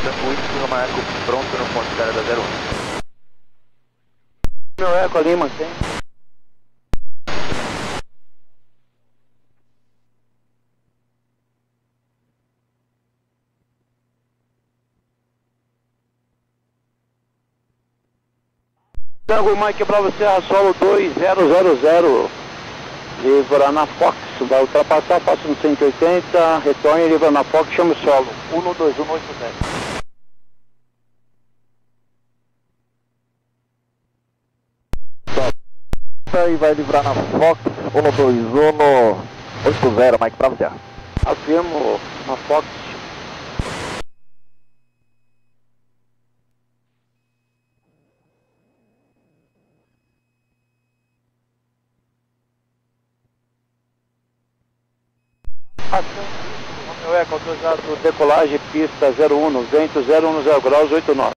O Índico Marco pronto no ponto de carga 01. Meu eco ali, mantém. Tango Mike para você, solo 2000, livra na Fox, vai ultrapassar, passa no 180, retorna e livra na Fox, chama o solo, 12180. E vai livrar na Fox 12180, Mike para você. Afirmo na Fox. Meu eco autorizado, decolagem, pista 01, vento 010 graus, 89.